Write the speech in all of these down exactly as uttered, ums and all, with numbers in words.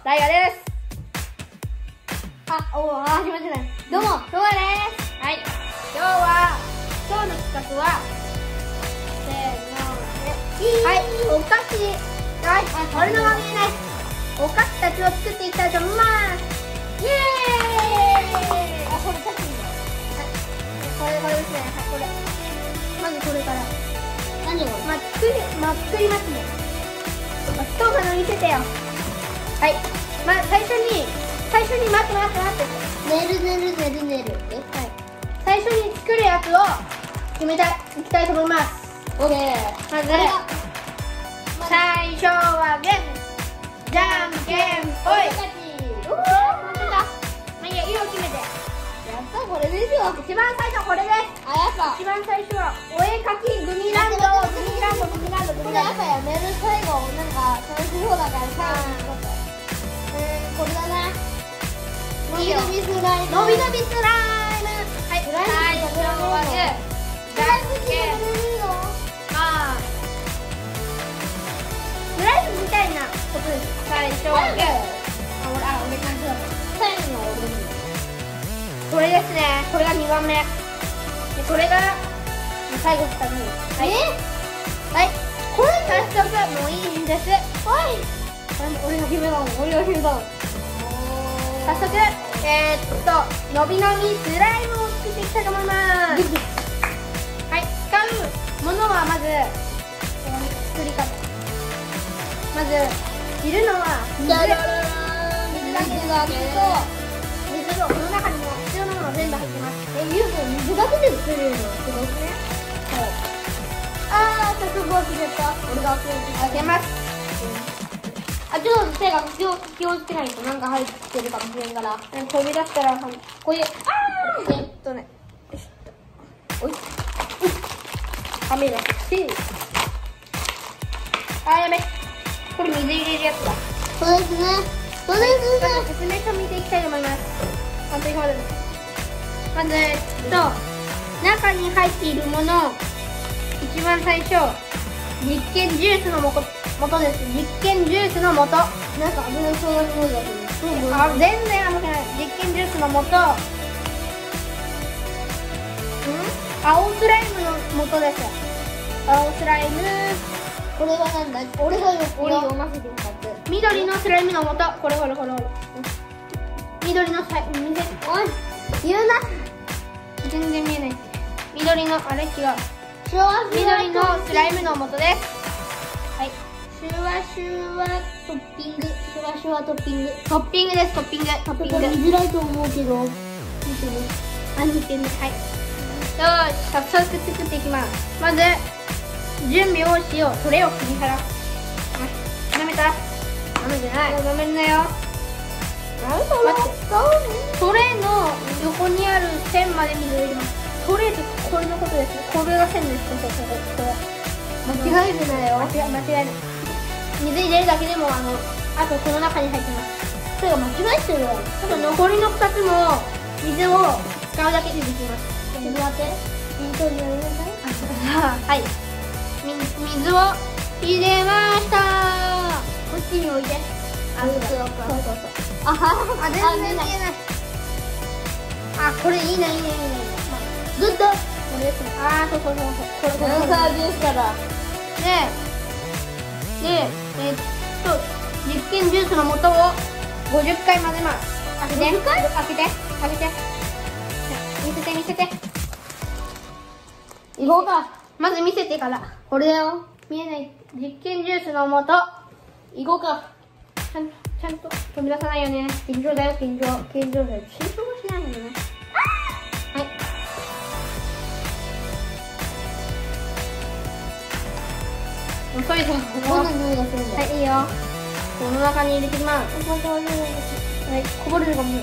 ダイヤです。あ、おー、あ、始まってない。どうも、トガです。はい。今日は、今日の企画は、せーので、はい、お菓子、はい、俺のが見えない。お菓子たちを作っていきたいと思います。イエーイ。あ、これさっきの。はい。これ、これですね。はい、これ。まずこれから。何をまあ、作り、まあ、作りますね。まあ、一花見せてよ。はい。まあ、最初に、最初に待って待って待って。 寝る寝る寝る寝る。え、 はい。最初に作るやつを決めたい、いきたいと思います。 オッケー。 まず、最初はグー、じゃんけんぽい。うわー、負けた。まあいいや、色決めて。 やっぱこれですよ。 一番最初これです。 あ、やっぱ。 一番最初はお絵かきグミランド、グミランド、グミランド、グこれミランド。 やっぱやめる最後なんか楽しそうだからさ。えー、これだな。のびのびスライム。 のびのびスライム。はい。最初はグー、じゃんけん。まあ、スライムみたいなことです。最初はグー。あ、俺、あ、俺感じだった。 最後の俺に。 これですね。これがにばんめ。で、これが最後ふたつめ。はい。はい。これ早速もういいです。はい。俺が決めたもん。俺が決めたもん。早速、えー、っと、のびのびスライムを作っていきたいと思います。はい。使うものはまず、作り方。まず、いるのは水。水だけと、水とこの中にも必要なもの全部入ってます。 え、ゆうくん水だけで作れるのすごくね。 はい。あー、早速開けちゃった。俺が開けます。あ、ちょっと手が気を気をつけないとなんか入ってるかもしれんから。飛び出したら、こういう、あーえっとね、よいしょ。おいしょ。カメラして。あー、やべ。これ水入れるやつだ。 そうですね。そうですね。 説明書見ていきたいと思います。まず、まず、えっと、中に入っているもの、一番最初、実験ジュースのもこ元です。実験ジュースの元。 なんか危なそうな匂いだけど。 あ、全然甘くない。実験ジュースの元。ん？青スライムの元です。青スライム。 これはなんだ。俺がよく読ませてもらって。 緑のスライムの元。これこれこれこれ。緑のスライム。おい、言うな。全然見えない。緑の、あれ違う。緑のスライムの元です。はい。 シュワシュワトッピング。シュワシュワトッピング。 トッピングです、トッピング。トッピング。 見づらいと思うけど。見てね。 あ、見てね。はい。よーし、早速作っていきます。まず、準備をしよう。トレーを切り払う。舐めた？舐めてない。舐めんなよ。 何それ？ トレーの横にある線まで水を入れます。トレーってこれのことです。これが線です。ここ、ここ、ここ。 間違えるなよ。 間違え、間違えない。水入れるだけでも、あの、あとこの中に入ってます。 それが間違えてるわ。 あと残りのふたつも水を使うだけでできます。 ちょっと待って。本当にやりなさい。 はい。み水を入れました。こっちに置いて。あ、そうそうそう。あはあ、全然見えない。あ、これいいね、いいね、いいね。 ずっと。 これですね。あー、そうそうそうそう。これ、これ。 サージュースから。 で、で、えー、っと、実験ジュースの素をごじゅっかい混ぜます。開けて。開けて。開けて。見せて、見せて。 行こうか。 まず見せてから。 これだよ。 見えない。実験ジュースの素。 行こうか。 ちゃん、ちゃんと飛び出さないよね。緊張だよ、緊張。緊張だよ。緊張もしないよね。はい。遅いぞ。 どんな匂いがするんだよ。 はい、いいよ。この中に入れてきます。はい、こぼれるかも。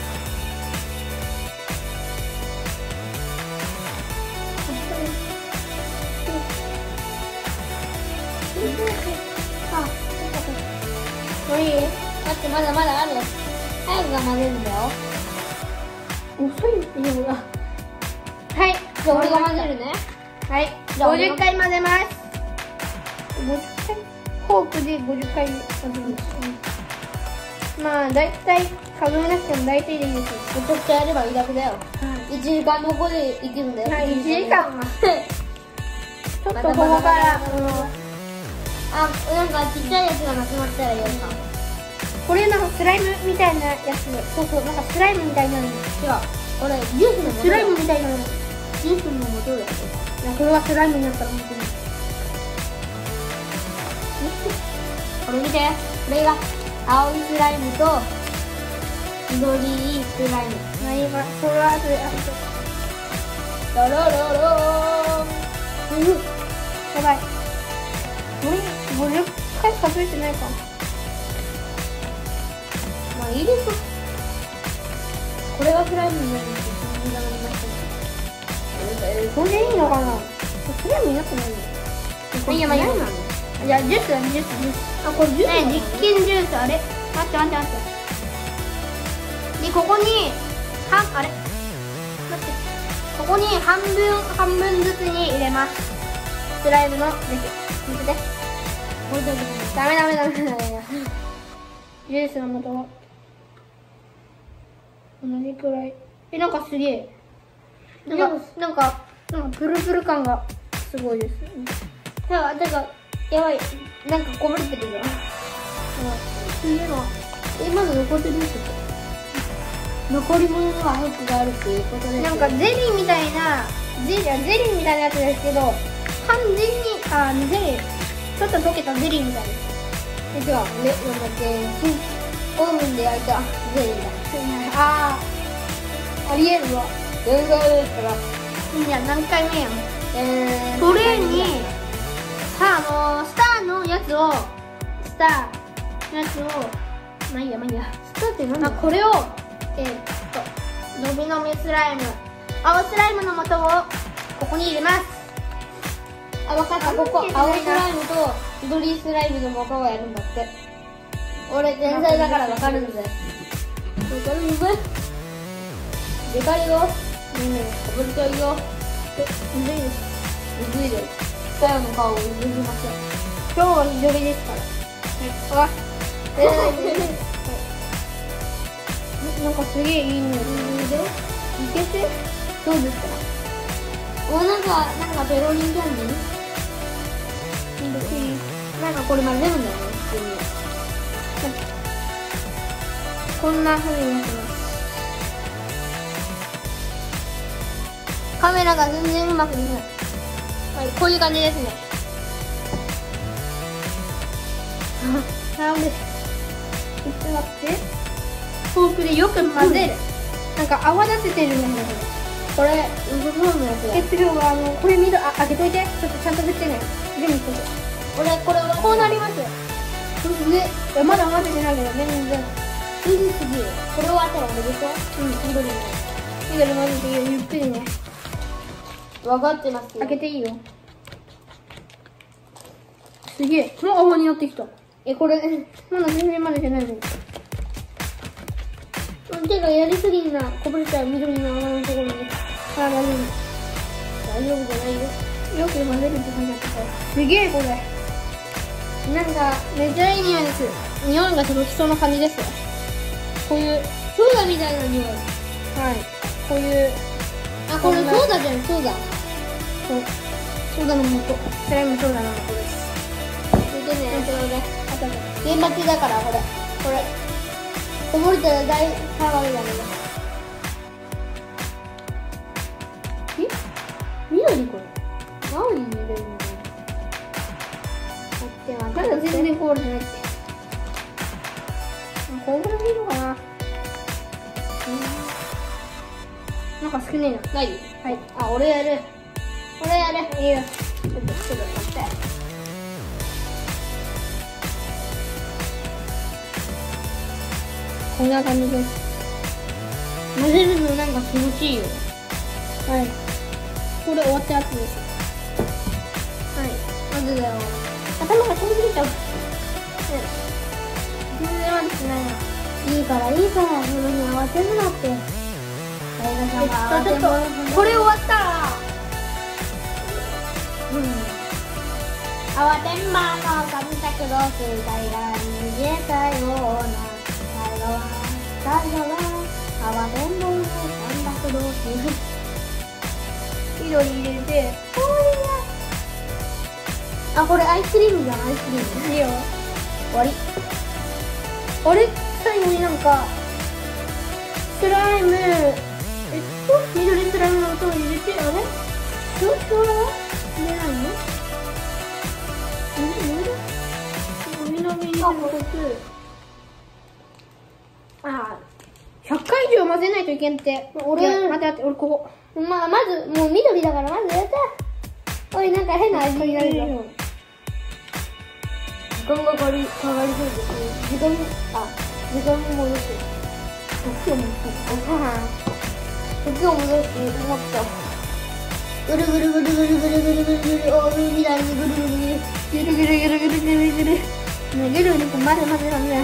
あ、もういい？ 待って、まだまだある。早くが混ぜるんだよ。 遅いっていうのが。はい、 じゃあ俺が混ぜるね。 はい、ごじゅっかい混ぜます。ごじゅっかい？フォークでごじゅっかい混ぜます。 まあ大体数えなくても大体でいいですよ。 めちゃくちゃやればいいだけだよ。いちじかんどこで生きるんだよ。 はい、いちじかんはちょっとここからあ、なんかちっちゃいやつがなくなったらやるか。 これなんかスライムみたいなやつで、そうそう、なんかスライムみたいなの。 違う、これジュースの素スライムみたいなの。 ジュースの素だよ。 これはスライムになったら本当に。 これ見て、これが青いスライムと緑いスライム。 何が、それは後で、あと。 ドロロローン。 うん。やばい。俺、ごじゅっかい数えてないか。 まあいいでしょ。これがスライムになるんですよ。 これでいいのかな。スライムになってないの。いや、まあいいの。じゃあジュースだね、ジュース、ジュース。あ、これジュース。ね、実験ジュース、あれ。待って待って待って。で、ここに、は、あれ。待って。ここに半分、半分ずつに入れます。スライムの、見て。見てて。これでダメダメダメダメダメ。ジュースの素は。同じくらい。え、なんかすげえ。なんか、なんか、なんかプルプル感がすごいです。 なんか、なんか、やばい。なんかこぼれてるよ。 すげえな。 え、まだ残ってるんですよ。残り物のはフックがあるっていうことで。 なんかゼリーみたいな、ゼリー、ゼリーみたいなやつですけど、完全に、あ、ゼリー、ちょっと溶けたゼリーみたいです。 え、違う。で、なんだっけ、オーブンで焼いたゼリーだ。 あー、ありえるわ。 全然ですから。 いや、何回目やん。 えー、 これに、さあ、あのー、スターのやつを、スターのやつを、まあいいや、まあいいや。 スターって何だ？ あ、これを、えー、っと、のびのびスライム、青スライムの素を、ここに入れます。 あ、わかった。ここ、青スライムと緑スライムの素をやるんだって。俺、天才だからわかるんだよ。わかるんだよ。でかいよ。ねえねえ、かぶりちゃうよ。 え、むずいです。 むずいです。スターの顔を譲りましょう。 今日は緑ですから。はい。あ、えー、なんかすげえいい匂い。いけてどうですか？ お、なんか、なんかペロリンキャンディー？なんかこれまでレモンだよね、普通に。 こんな風になってます。 カメラが全然うまくできない。 はい、こういう感じですね。なんで、ちょっと待って。フォークでよく混ぜる。なんか泡立ててるんだけど、 これ、ウソそうのやつだ。 え、次はあの、これ見る、あ、開けといて。ちょっとちゃんと振ってね。準備しといて。 俺、これはこうなります。 で、 え、まだ混ぜてないけど、全然。 すぎすぎる。これ終わったら俺でしょ？ うん、緑の。緑混ぜていいよ、ゆっくりね。 分かってますよ。 開けていいよ。すげえ。もう泡になってきた。 え、これ、 まだ全然混ぜてないのに。 手がやりすぎんな。こぼれちゃう緑の泡のところに。 あ、大丈夫。 大丈夫じゃないよ。 よく混ぜるって感じだったから。すげえ、これ。なんか、めっちゃいい匂いです。匂いが届きそうな感じです。こういう、 ソーダみたいな匂い。 はい。こういう、 あ、これソーダじゃん、ソーダ。 そう。ソーダの素。スライムソーダの素です。 見てね、これ。 あとで。 原爆だから、これ。これ。こぼれたら大騒ぎだね。 え？緑これ。 何緑の？ 待って待って。まだ全然こぼれてないって。こんぐらいでいいのかな。なんか少ねえな。 ない？ はい。 あ、俺やる。俺やる。 いいよ。ちょっと、ちょっと待って。こんな感じです。 混ぜるのなんか気持ちいいよ。 はい。これ終わったやつです。 はい。まずだよ。 頭が飛んできちゃう。全然混ぜてないな。 いいからいいから、そのに慌てるなって。大河さんが慌てるちょっと、これ終わったら、 うん。慌てんばの神作動す大河に逃げたような。 川北川川どんどん三百道緑入れて、 あ、これアイスクリームじゃん、アイスクリーム。 いいよ。 終わり。 あれ最後になんか、スライム、えっと、緑スライムの音を入れて、あれ少々は入れないの？緑の実にこく。ああ、ひゃっかい以上混ぜないといけんって。 俺いや待って待って、俺ここ。 まあ、まず、もう緑だから、まずやった。おい、なんか変な味になるぞ。時間がかかり、かかりそうです。時間、あ、時間を戻す。時を戻す。時を戻すって思った。ぐるぐるぐるぐるぐるぐるぐるぐる、おー、未来にぐるぐるぐる。ぐるぐるぐるぐるぐるぐる。ね、ぐるぐると混ぜ混ぜ混ぜ。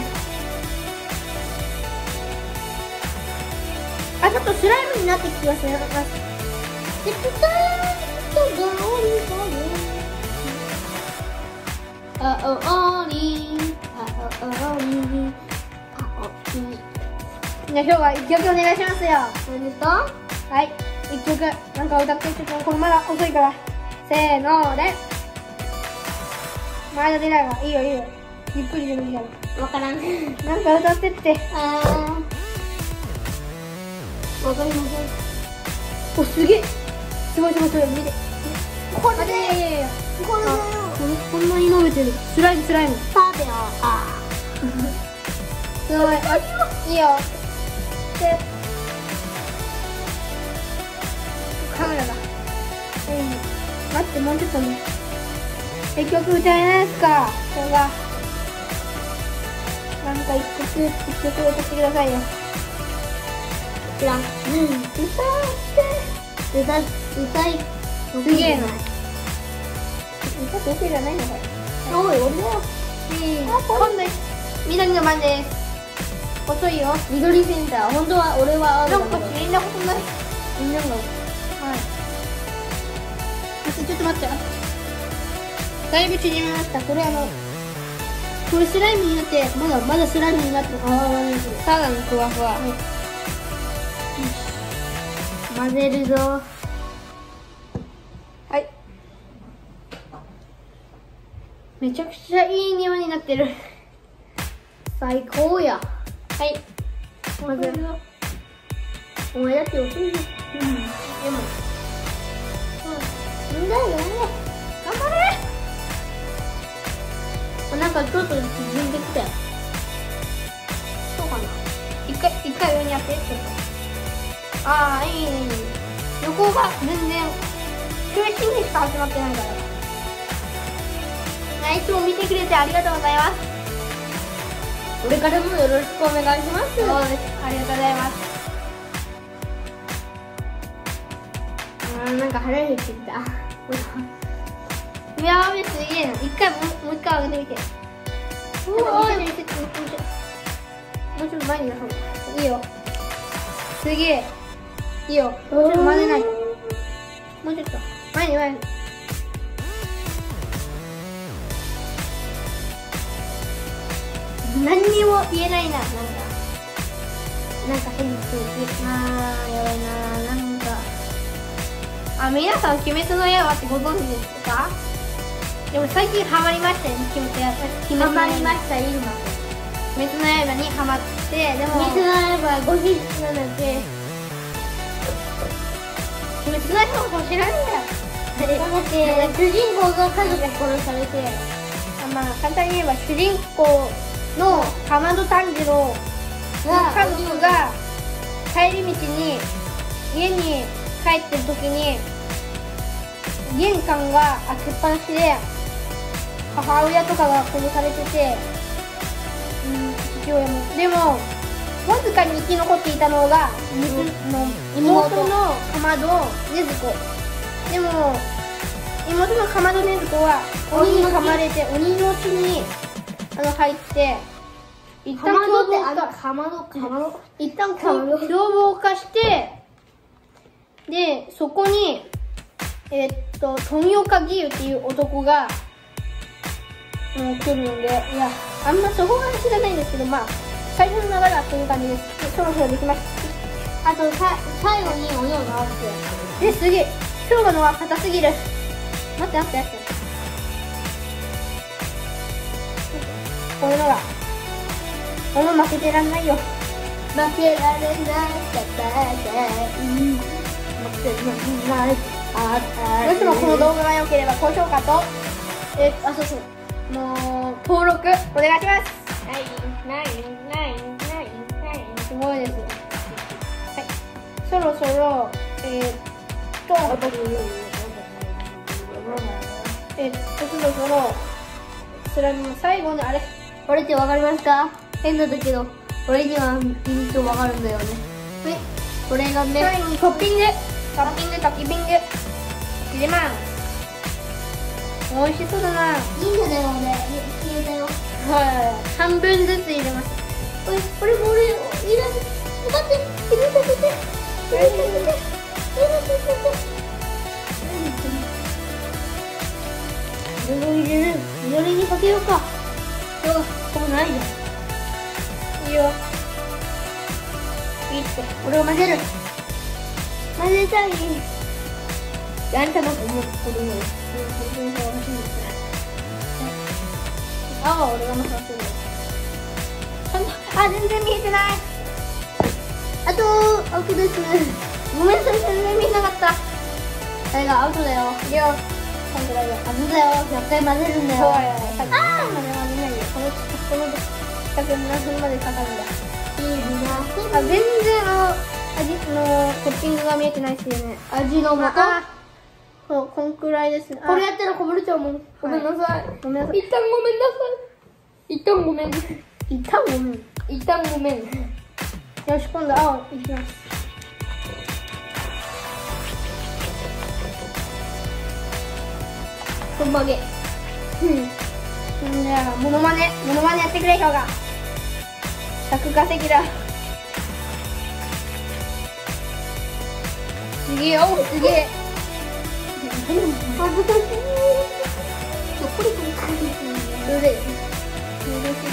あ、ちょっとスライムになってきてますね。 で、ピターッとゴールゴール。あおおにあおおにあおに。 じゃあ今日は一曲お願いしますよ。 何ですか？ はい、一曲なんか歌ってちょっとこれまだ遅いから。せーので。まだ出ないわ。いいよいいよ。ゆっくりでもいいから。 わからん。 なんか歌ってって。 あー。わかりません。 お、すげえ。すごいすごいすごい。見て。 これ待って、いやいやいや。 これだよ。 こんなに伸びてる。スライムスライム。 食べよう。あすごい。あ、いいよ。で、カメラだ。うん。待って、もうちょっとね。一曲歌えないですか？これが。なんか一曲、一曲歌ってくださいよ。 知らん。うん。歌って。歌、歌い。 すげえな。歌得意じゃないのこれ。 おい、俺だよ。 今度、緑の番です。遅いよ。 緑センター。本当は俺は青なんかだけど。 死んだことない。 みんなが。 はい。ちょっと待って。だいぶ縮みました。これあの、これスライムになって、まだまだスライムになって、ああ、ただのふわふわ。 混ぜるぞ。 はい。めちゃくちゃいい匂いになってる。 最高や。 はい。まず、 お前だって遅いよ。 うん。でも、 うんだよね。 頑張れ。 なんかちょっと縮んできたよ。 そうかな。一回、一回上にやって、ちょっと。ああ、いいね、いいね。横が全然、中心にしか始まってないから。いつも見てくれてありがとうございます。 これからもよろしくお願いします。 そうです。ありがとうございます。あー、なんか腹減ってきた。いやー、めっちゃいいな。一回もう、もう一回上げてみて。 おーい。 もうちょっと前に出そう。いいよ。すげえ。いいよ。もうちょっと混ぜないと。もうちょっと。前に前に。何にも言えないな、なんか。なんか変な空気。あー、やばいな、なんか。あ、皆さん、鬼滅の刃ってご存知ですか？でも最近ハマりましたよね、鬼滅の刃。 ハマりました、今。 鬼滅の刃にハマって、でも、 鬼滅の刃ごひなんだっけ。 鬼滅の刃も知らないんだよ。 だって主人公が家族殺されて、 あ、まあ、簡単に言えば、主人公のかまど炭治郎の家族が帰り道に家に帰ってる時に玄関が開けっぱなしで母親とかが殺されてて、うん、父親もでもわずかに生き残っていたのが、うん、の妹のかまど禰豆子でも妹のかまど禰豆子は鬼に噛まれて鬼の血にあの入って一旦かまどって凶暴化あのかまどかまど一旦かまど凶暴化してでそこにえー、っと富岡義勇っていう男が、うん、来るのでいやあんまそこが知らないんですけどまあ最初の流れはこういう感じです。そろそろできます。 あとさ最後にお湯を流してえ、すげえ。今日のは硬すぎる。待って待って待って。こういうのが。お前負けてらんないよ。 負けられない戦い負けられないもしもこの動画が良ければ高評価と、えー、あ、そうそう。もう、登録お願いします。はい、ない、ない、ない、ない。すごいです。はい。そろそろ、えー、っと、えー、っと、そろそろ、スライムの最後のあれ。 これってわかりますか？変だったけど、俺には意味とわかるんだよね。 はい。 これがね、 最後にトッピング。トッピング、トッピング。入れます。美味しそうだな。 いいんだよね。消えたよ。 はい。半分ずつ入れます。 これ、これも俺、いらない。待って、入れさせて。入れさせて。入れさせて。これを入れる。緑にかけようか。そう、こうないじゃん。 いいよ。いいって。 これを混ぜる。混ぜたい。やんたの子も子供です。 本当にそう欲しいんですね。ああ、俺がまさする。あ、全然見えてない。 あと、アウトです。 ごめんなさい、全然見えなかった。 あれがアウトだよ。 いや、こんくらいだ。 アウトだよ。絶対混ぜるんだよ。 そうや、 あ混ぜ混ぜないよ。この、この近くに何分までかかるんだ。 いいな。 あ、全然あの、味のトッピングが見えてないですよね。 味の素。 そう、こんくらいですね。 これやったらこぼれちゃうもん。ごめんなさい。 ごめんなさい。 一旦ごめんなさい。一旦ごめん。 一旦ごめん。 一旦ごめん。 よし、今度青いきます。 こん曲げ。 うん。じゃあ、モノマネ、モノマネやってくれ、ひょうが。ひゃく稼ぎだ。すげえ、おすげえ。 恥ずかしい。これこれこれ。 どれ？そ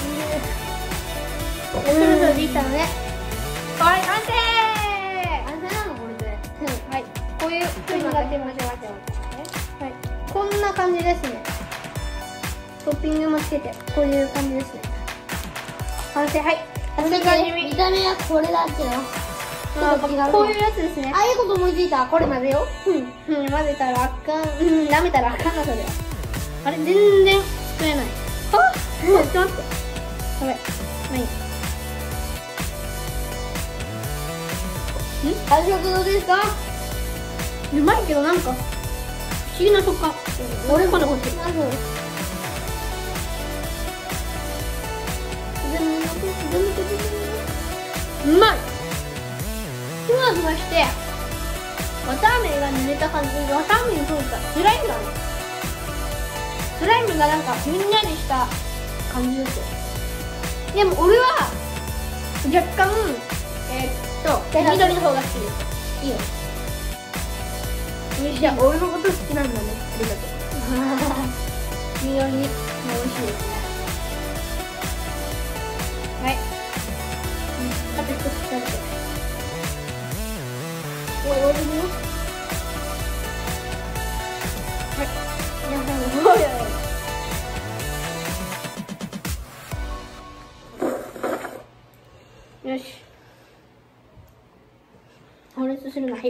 ろそろできたのね。はい、完成。 安全なのこれで。 はい、こういう風になってます。はい、こんな感じですね。トッピングもつけて、こういう感じですね。完成、はい。 見た目はこれだけど。 あ、こういうやつですね。 あ、いいこと思いついた。これ混ぜよう。 うん、うん、混ぜたらあかん。うん、舐めたらあかんな、それは。あれ、全然作れない。あ、ちょっと待って。ごめん。まあいい。 味はどうですか？ うまいけど、なんか、不思議な食感。俺まだこっち。 まず。 うまい。ふわふわして、わたあめが濡れた感じで、わたあめに通ったスライムだね。スライムがなんか、ひんやりした感じですよ。でも俺は、若干、えー、っと、緑の方が好きです。いいよ。いや、俺のこと好きなんだね。ありがとう。緑も美味しいですね。はい。あと一つ食べて。おい、おい、おい。はい。皆さん、おいおい。よし。放熱するな。はい。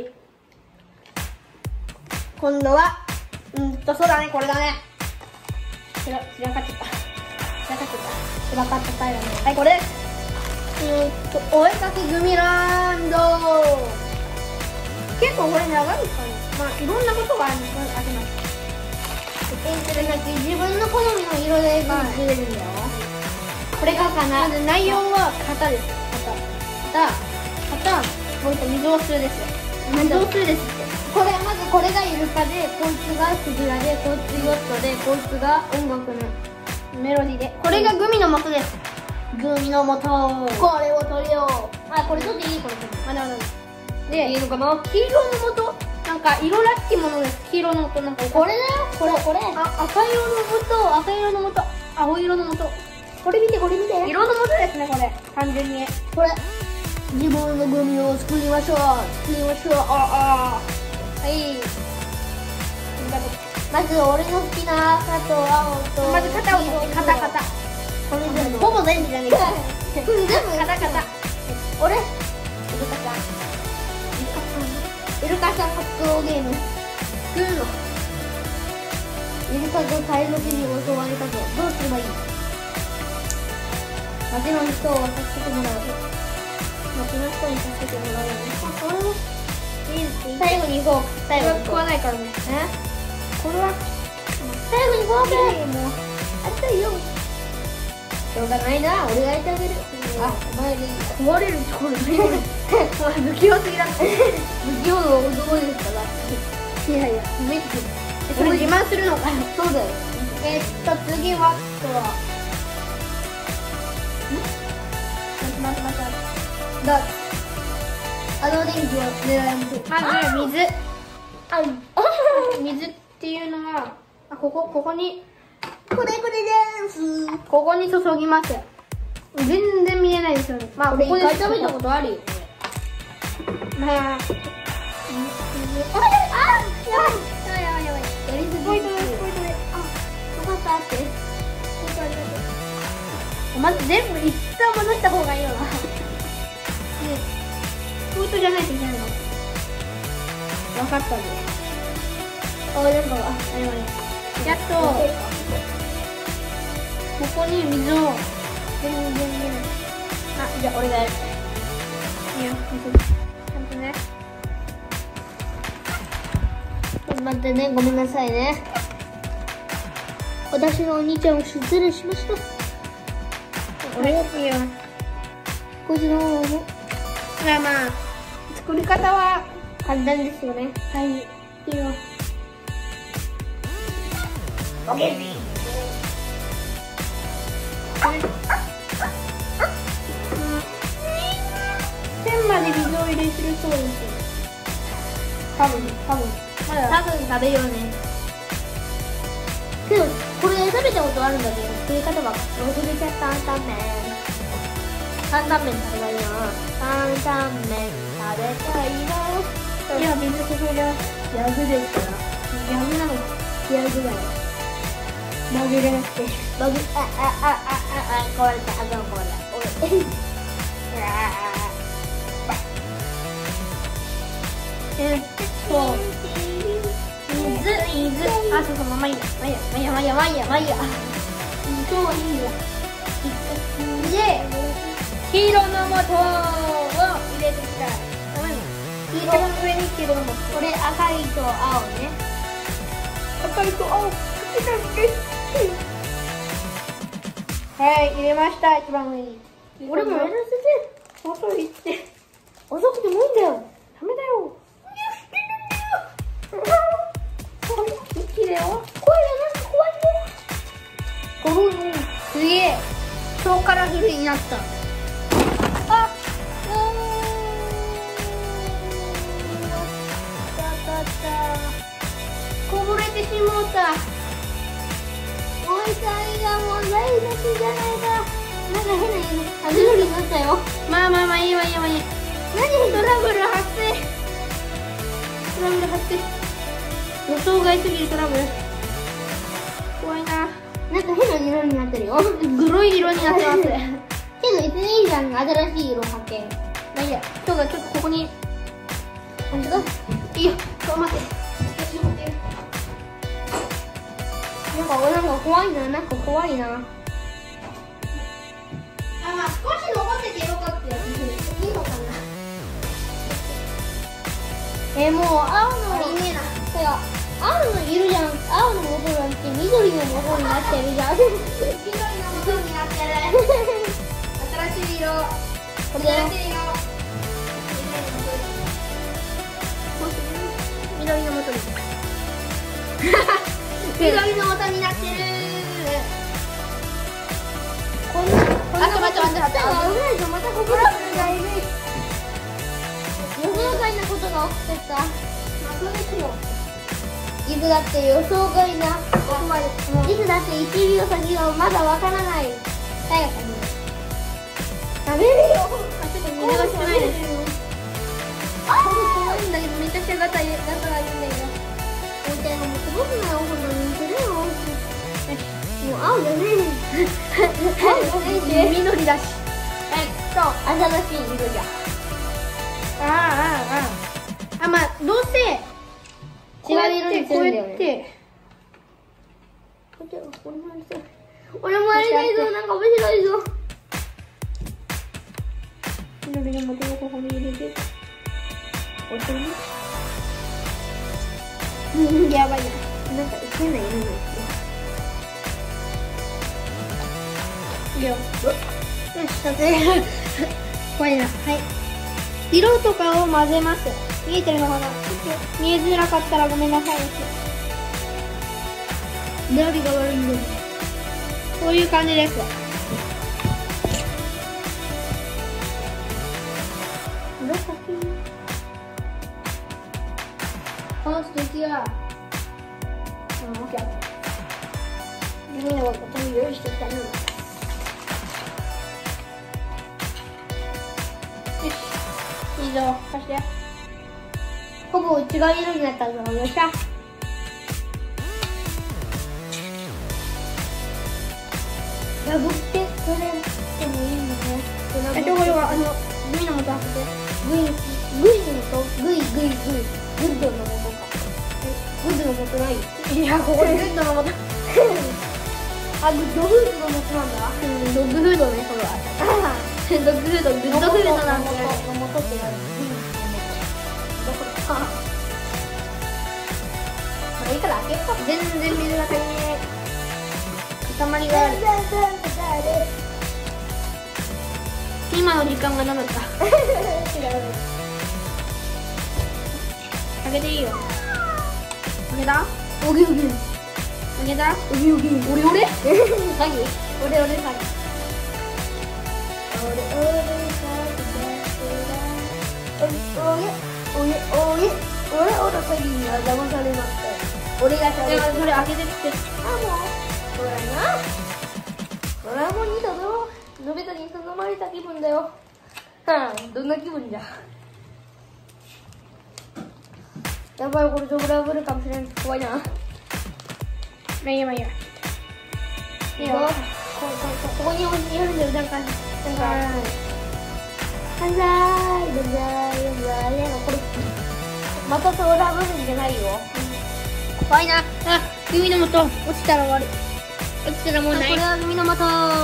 今度は、うんと、そうだね、これだね。散ら、散らかっちゃった。散らかっちゃった。散らかったタイだね。はい、これです。うーんと、お絵かきグミランド。結構これ長いですかね。まあ、いろんなことがあります。あります。 えっと、さっき自分の好みの色で作れるんだよ。これがかな。 まず内容は型です。型。型。型。もう一個水をするですよ。水をするですって。 これ、まずこれがイルカで、こいつがクジラで、こいつヨットで、こいつが音楽のメロディーで。これがグミの素です。 グミの素。これを取りよう。あ、これ取っていい？これ取っていい。 まだまだ。で、 いいのかな？ 黄色の素。なんか色らしきものです。黄色の素なんか。 これだよ。これ、これ。 あ、赤色の素、赤色の素、青色の素。 これ見て、これ見て。 色の文字ですね、これ。単純に。 これ。自分のグミを作りましょう。作りましょう。 ああ。はい。 まず、俺の好きな赤と青と。 まず型を取って、型、型。 これ全部。ほぼ全部じゃねえか。これ全部。 型、型。 俺。イルカさん。イルカさん格闘ゲーム。 作るの。 イルカとタイの手に襲われたぞ。どうすればいい？街の人を助けてもらう。街の人に助けてもらうね。あ、これも。最後に行こう。最後に食わないからね。 え？ これは。 最後に行こうぜ。 もう。 あったよ。しょうがないな。俺がやってあげる。あ、お前でいい。 壊れるところない。不器用すぎだって。 不器用の男ですから。 いやいや、めっちゃ。それ自慢するのかよ。 そうだよ。 えっと、次は、とは。ん？待って待って待って。 だ。あの電気を狙いましょう。 まず、水。あ、水っていうのは、あ、ここ、ここに。 これこれでーす。 ここに注ぎます。全然見えないですよね。まあ、ここで食べたことあるよ。 まあ。あ、あ、やばい。やばいやばい。 やりすぎ。 ポイントです、ポイントです。あ、 よかったって。 まず全部一旦戻した方がいいよな。ね、ポイントじゃないといけないの。分かったんで。 あ、なんか、あ、あれはね。 やっと。ここに水を。全然見えない。あ、じゃあ俺がやる。いいよ、水。ちゃんとね。 待ってね、ごめんなさいね。私のお兄ちゃんを失礼しました。 俺いいよ。 こいつの方も。 まあまあ、作り方は簡単ですよね。 はい。いいよ。オッケー。線まで水を入れするそうです。多分、多分。まだ多分食べようね。けど、これ食べたことあるんだけど、作り方は忘れちゃった。担々麺。担々麺食べたいな。担々麺食べたいな。 いや、水注いでます。 ヤグですから。 ヤグなのか。 ヤグだよ。 マグじゃなくて。 マグ、あ、あ、あ、あ、あ、あ、壊れた。あ、でも壊れた。おい。 えっと、水、水。あ、そうそう、まあいいや。まあいいや、まあいいや、まあいいや、まあいいや。 今日はいいや。 で、黄色の素を入れてきたら、ダメなの。黄色の上に黄色の素。 これ赤いと青ね。 赤いと青、かけたんです。はい、入れました、一番上に。 俺もやらせて。 遅いって。 遅くてもいいんだよ。 ダメだよ。一気だよ。 声がなんか怖いよ。 ごふん。すげえ。超カラフルになった。あ、おー。たたた。こぼれてしもうた。 おいさいがもう台無しじゃないか。なんか変な色、あ、緑になったよ。 まあまあまあいいわいいわいい。 何トラブル発生。トラブル発生。予想外すぎるトラブル。怖いな。 なんか変な色になってるよ。 グロい色になってます。 けど別にいいじゃん、新しい色発見。 まあいいや。今日がちょっとここに。 本当だ。 いいよ。ちょっと待って。 なんか俺なんか怖いな、なんか怖いな。 あ、まあ少し残っててよかったよ。いいのかな。 えー、もう青のいいねな。 てか青のいるじゃん。青の元があって緑の元になってるじゃん。 緑の元になってる。新しい色。 これだよ。 新しい色。緑の元に。緑の元になってる。 こんな、こんなあと待って待って待って。 危ないぞ、またここらがいる。予想外なことが起きてた。 まあそうですよ。 いつだって予想外な。いつだっていちびょう先がまだわからない。 誰が食べる？ 食べるよ。 あ、ちょっと水が少ないです。あー、怖いんだけど、めちゃくちゃガタガタがいいんだけど。 みたいなもうすごくない？ほんとにするよ。もう青じゃねえ。青じゃねえし。 緑だし。 えっと、新しい色じゃ。 ああ、ああ、あ、まあ、どうせ。 違う色にするんだよね。 こうやって。 俺もやりたい。俺もやりたいぞ。なんか面白いぞ。 緑の元をここに入れて。押してみ。うん、やばいな。 なんか変な色になってる。いいよ。よし、さて。怖いな。はい。色とかを混ぜます。見えてるのかな？見えづらかったらごめんなさい。 誰が悪いんだよ。 こういう感じです。 紫。あ、素敵や。 うん、オッケー。みんながここに用意してきたの。よし。いいぞ、貸して。ほぼ違う色になったぞ。よっしゃ。 ラブってこれでもいいんだね。 えっと、これはあのグイの素開けて。 グイグイの素、グイグイグイ、グッドの素か。え、グッドの素ない？ いや、ここでグッドの素。 あ、グッドフードの素なんだ。 うん、ドッグフードね、これは。ドッグフード、グッドフードなんて。 の素って何？どこだ？まあいいから開けよう。 全然水が足りねえ。塊がある。今の時間がなかった。開けていいよ。開けた？ おぎおぎ。 開けた？ おぎおぎ。 オレオレ？ 詐欺？オレオレ詐欺。オレオレ詐欺。おげおげおげ。オレオレ詐欺には騙されました。俺がしゃべる。 それ開けてって。 あ、もう。これな。ドラえもんにたぞ。のび太に頼まれた気分だよ。はあ、どんな気分じゃ。やばい、これドブラブルかもしれん。怖いな。 まあいいや、まあいいや。いいよ。 ここここに置いてやるんだよ。なんかなんか万歳万歳万歳。これまたドラブルじゃないよ。 怖いな。あ、海の素落ちたら終わり。落ちたらもうない。 これは海の素。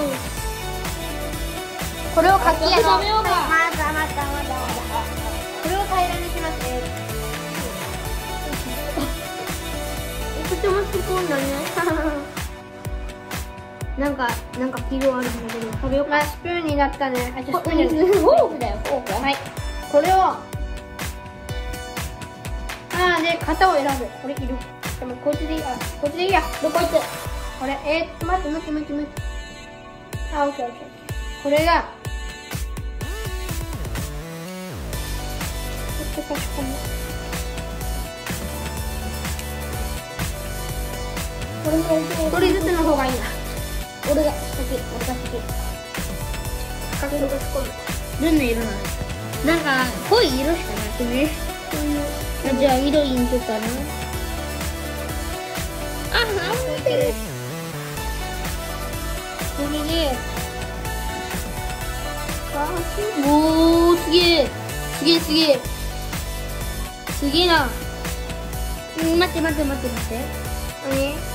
これをかきやろう。 まだまだまだまだ。これを平らにしますね。とてもすごいんだね。なんかなんか黄色あるんだけど食べようか。 まあスプーンになったね。あ、じゃあスプーンにフォークだよ、フォーク。 はい。これを。ああ、で型を選ぶ。これいる。でもこっちでいい。あ、こっちでいいや。 どこ行く？ これ、えー、っと待って待って待って待って。あ、オッケーオッケー。これが。こっち差し込む。 これもやりたい。 一人ずつの方がいいな。 俺が先、俺が先。 かけると仕込む。どんな色なの？なんか濃い色しかなくね。あ、じゃあ色いんとかな。あ、あ、浮いてる。これで。おー、すげえ。すげえすげえ。すげえな。うん、待って待って待って待って。何？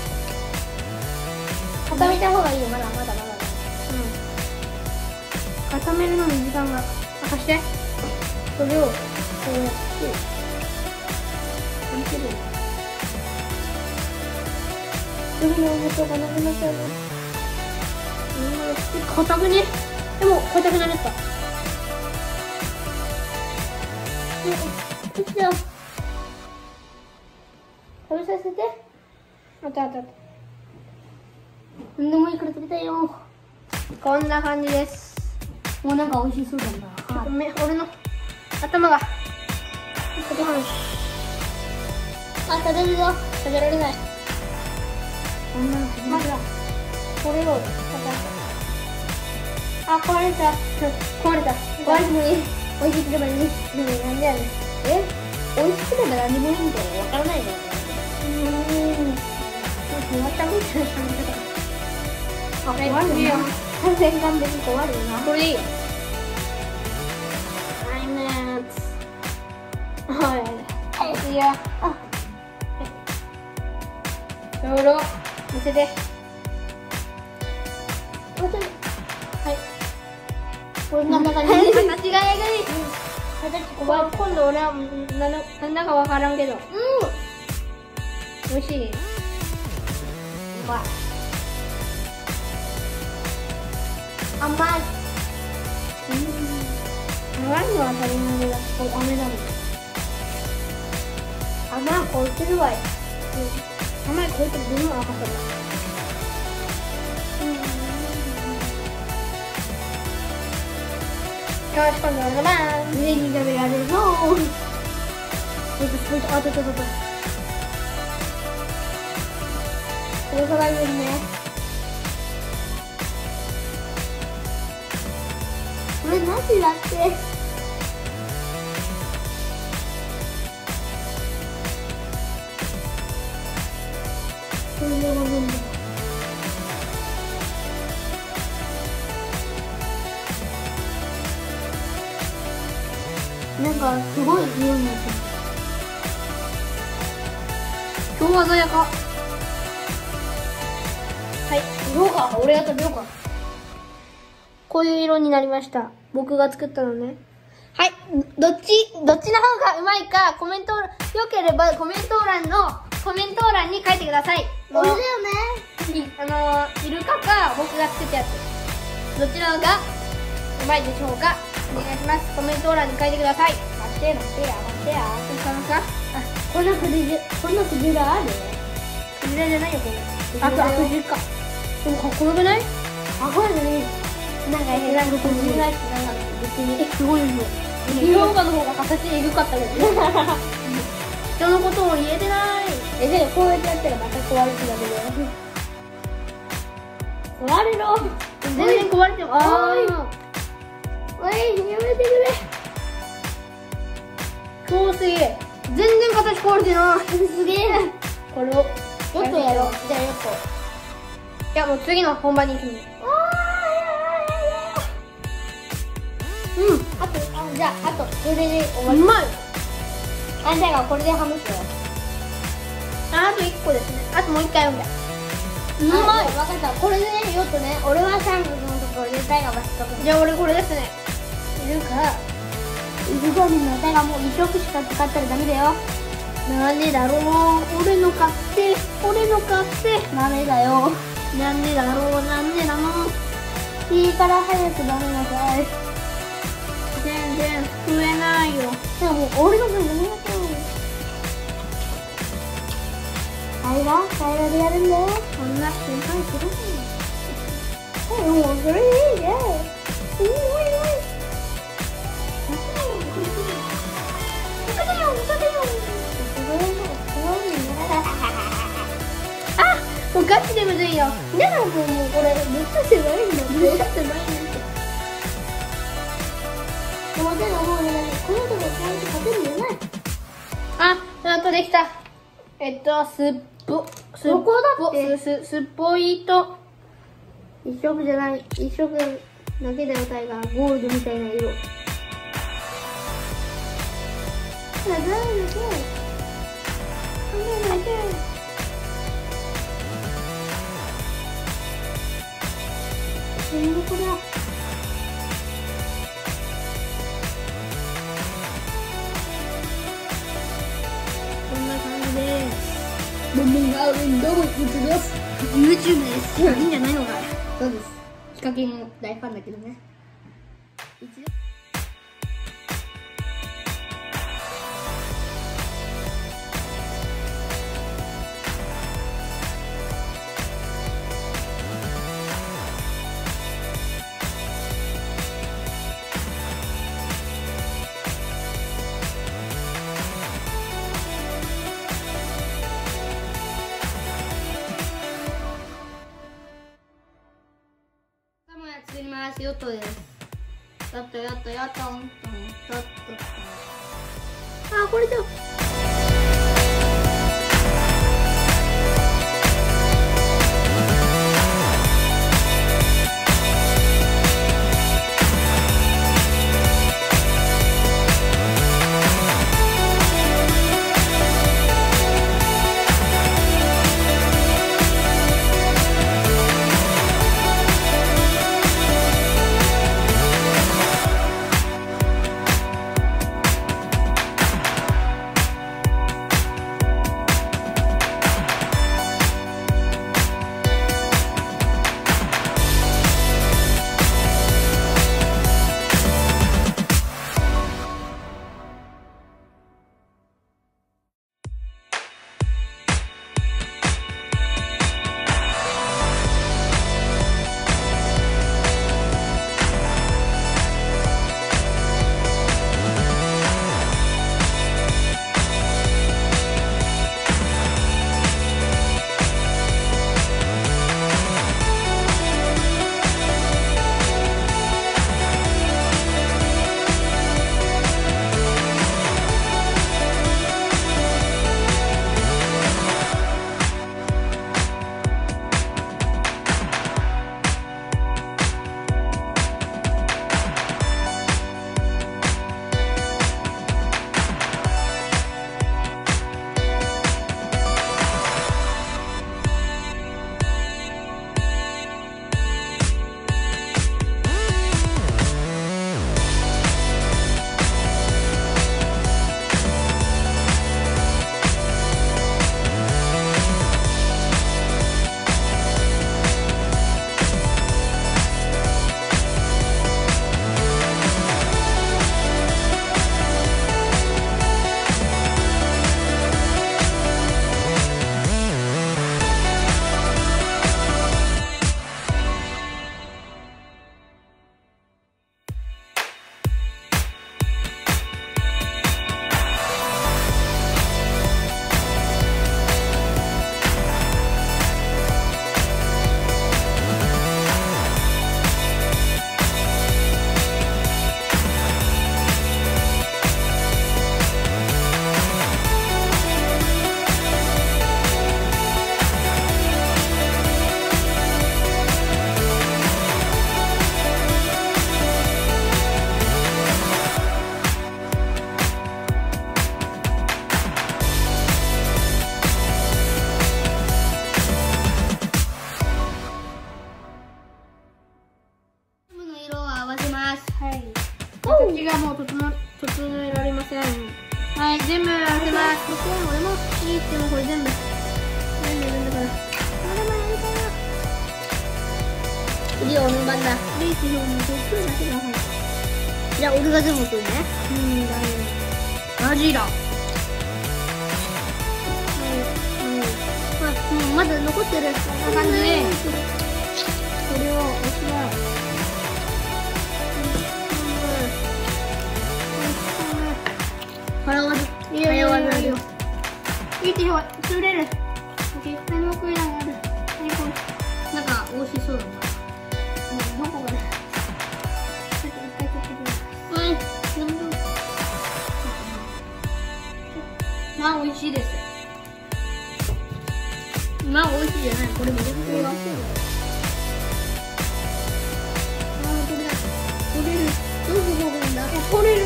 固めた方がいいよ。まだまだまだ。 うん。固めるのに時間が。あ、貸して。それをこうやって。見てる。海の素がなくなっちゃうね。うん、硬くね。でも硬くなった。 うん、じゃあ食べさせて。 あったあったあった。 何でもいいから食べたいよ。 こんな感じです。 もうなんか美味しそうだな。 ごめん、俺の頭が。 あ、食べるぞ。食べられない。 こんなのまずはこれをあ、壊れた。 壊れた。 壊れてもいい。美味しければいい。なんでやねん。え、美味しければ何でもいいみたいなわからないのよね。うーん。終わったみたいな感じだから。あ、壊るよ。完全完全に壊るよな。 これいいよ。はいねー。はい。はい。いや。 あ、 ちょうど見せて。 もうちょい。 はい。 これなんだかね。 形がえぐい。 形怖い。 今度俺はなんだなんだかわからんけど。 うん。 美味しい。 うまい。甘い。 うん。甘いのは当たり前だ。これ飴だもん。 甘いこいてるわよ。 甘いこいつどんな赤さだ。よし、今度は俺の番。 上に食べられるぞ。 えっと、そいつ、あ、ちょっとちょっと。 これから言うね。これなしだって。これでも飲んで。なんかすごい匂いになってる。 超鮮やか。はい、色が、俺が食べようか。こういう色になりました。僕が作ったのね。はい、どっち、どっちの方がうまいか、コメント、よければコメント欄の、コメント欄に書いてください。 これだよね。 いあのー、イルカか僕が作ったやつ。どちらがうまいでしょうか。お願いします。コメント欄に書いてください。 待って待ってや待ってや。 どうしたのか。 あ、こんなクジラ、こんなクジラある？ クジラじゃないよ、これ。あと、 クジラよあ、クジラか。でもかっこよくない？ あ、これね。なんか変なクジラってなんか別に。 え、すごいよ。色がの方が形えぐかったけどね。人のことを言えてない。 え、でもこうやってやったらまた壊れてたけど。壊れろ。 全然壊れても、あー。 おい、やめてくれ。 超すげえ。全然形壊れてない。 すげえ。 これを。 よっとやろう。じゃあよっいや、もう次の本番に行くの。 と。うん。あと、あ、じゃあ、あと、これで終わり。 うまい。 あ、じゃあ、これでハムすよ。 あ、あといっこですね。あともういっかい読んで。ううまい。 わかった。これでね、よっとね、俺はサングのところでタイがバスとく。 じゃあ俺これですね。いるか。 イルゴミのタイがもう一色しか使ったらダメだよ。 なんでだろう。俺の買って。俺の買って。 ダメだよ。 なんでだろう。なんでなの。 いいから早くダメなさい。 全然救えないよ。 でももう俺の分ダメだよ。タイがタイがでやるんだよ。 そんな心配するの。 もうそれでいいね。おいおいおい。 あ、もうガチでむずいよ。 だからもうこれぶっ刺せばいいんだって。 ぶっ刺せばいいんだって。 でもでももうね、この子がちゃんと勝てるんじゃない？ あ、やっとできた。えっと、すっぽ、すっどこだってす、す、すっぽいと。 一色じゃない、一色だけだよ、タイがゴールドみたいな色。長いので、長いので。全部こだ。 こんな感じで。 ボンボンがウィンドウ映です。 YouTube です。いいんじゃないのかい。 そうです。 ヒカキン大ファンだけどね。一応作りますヨットです。ヨットヨットヨットントンヨットン。あ、これだ。 形がもう整整えられません。はい、全部合わせます。僕は俺もいいってもこれ全部全部やるんだから。俺もやるから。 次は本番だ。 リーチ表に毒だけが入る。 じゃあ俺が全部するね。 うん、大丈夫。 マジだ。 うん、もうまだ残ってる。こんな感じで、これを押します。 早技。 早技よ。いい手を釣れる。何も食いながら。何これ。 なんか美味しそうだな。 どこがね。ちょっと一回取ってくれ。 はい。全部。まあ美味しいです。まあ美味しいじゃない。これめちゃくちゃ美味しい。ああ、これだ。取れる。どうするんだ。 取れる。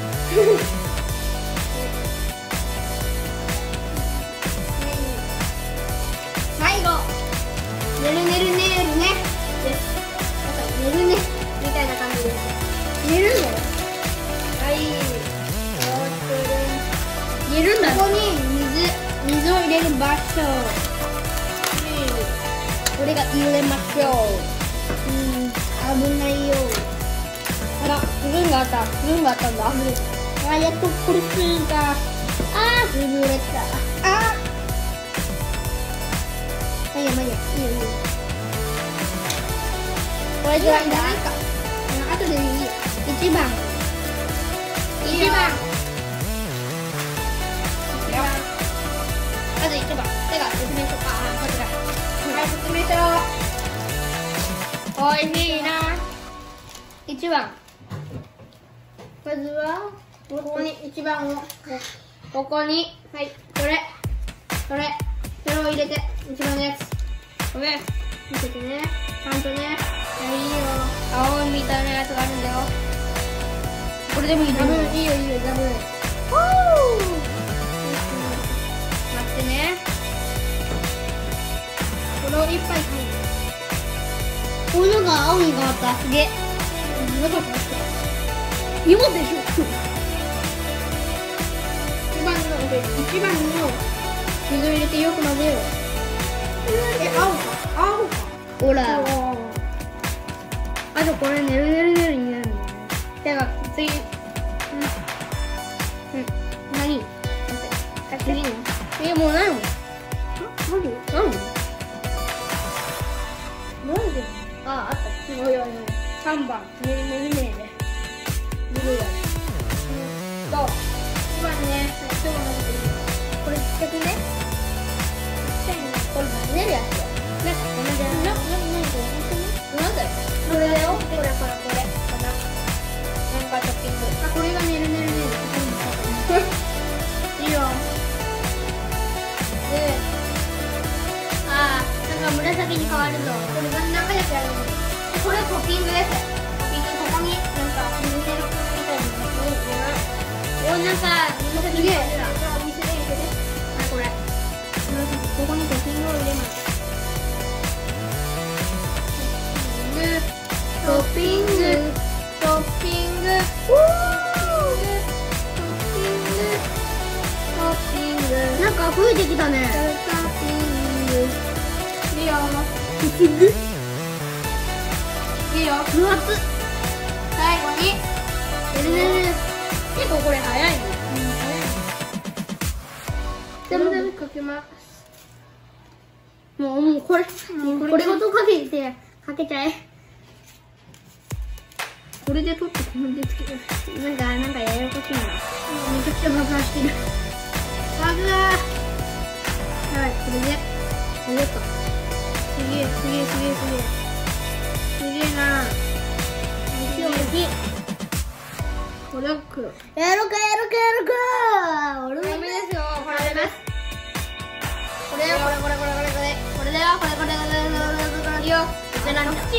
最後。ねるねるねるね。です。ねるねみたいな感じです。 寝るの？ はい。 寝るんだ。 ここに水水を入れる場所。 これが入れましょう。 うん、危ないよ。 あら、スプーンがあった。スプーンがあったんだ。 あ、やっとこれスプーンか。あー、潰れた。あー。まあいいや、まあいいや。いいよ、いいよ。 これじゃないんだ。 なんか、あとでいいよ。一番。一番。まず一番。手が説明しようか。あ、こちら。はい、説明しよう。 おいしいな。 一番。まずはここに一番をここに、 はいこれこれこれを入れて一番のやつこれ見せてねちゃんとね。はいいいよ。 青みたいなやつがあるんだよ。これでもいいの？ ダブルいいよいいよダブル。 待ってね。 これをいっぱいこういうのが青に変わった。すげえ。 なかったですか。芋でしょ。一番の一番の水を入れてよく混ぜよう。え青か青か。 ほら。あとこれねるねるねるになるんだよね。 では次。うん。 うん。何？ 次の。 えもうないもん。 何？ 何？ なんで？ ああった。 おいおいおい。三番ねるねるねるで。ずるいわね。と一番ね。今日のこれちっちゃくね。ちっちゃいね。 これねるやつよ。 なんかこれで。ななななんだよ。 これだよ。これこれこれ。なんかトッピング。あこれがねるねるねる。いいよ。で、 ああなんか紫に変わるぞ。 これ何回やってやるの？これトッピングです。トッピングここになんか水みたいなのおなんかすげえ。じゃあ見せて見せて。はいこれ。ここにトッピングを入れます。トッピング、トッピング、トッピング、トッピング。 なんか増えてきたね。 トッピング。いいよ。 トッピング。 いいよ。 分厚っ。 最後に。 結構これ早いね。 全部かけます。 もうもうこれこれごとかけてかけちゃえ。 これで取ってこれでつける。 なんかなんかややこしいな。 めちゃくちゃ爆破してる。爆破。はいこれでこれか。すげえすげえすげえすげえ。すげえな。すげえ。これは黒。 やるかやるかやるか。俺ダメですよ。これです。 これよこれこれこれこれこれこれだよこれこれこれこれこれこれいいよ。じゃなんだ。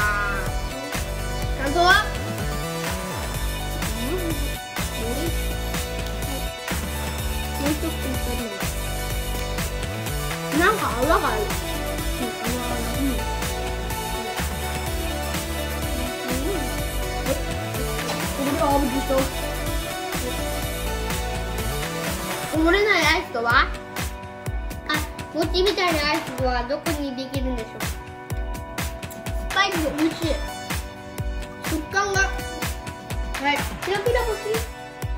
感想は？もう一つなんか泡がある。 こぼれないアイスとは？ あ、餅みたいなアイスはどこにできるんでしょう？ スパイクで美味しい。食感がはいピラピラ欲しい。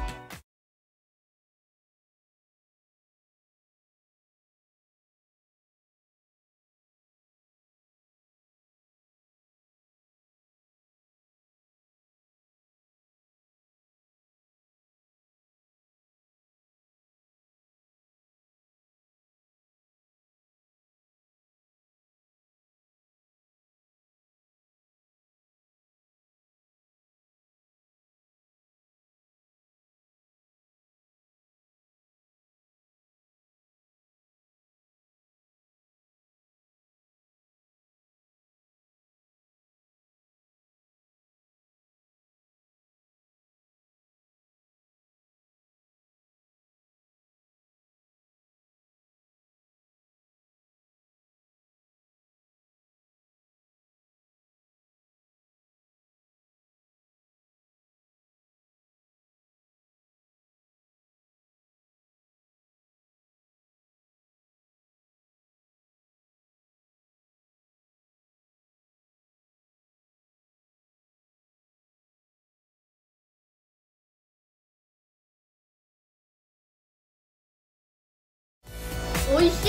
美味しい。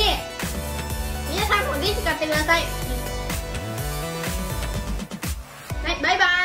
皆さんもぜひ買ってください。はい、バイバイ。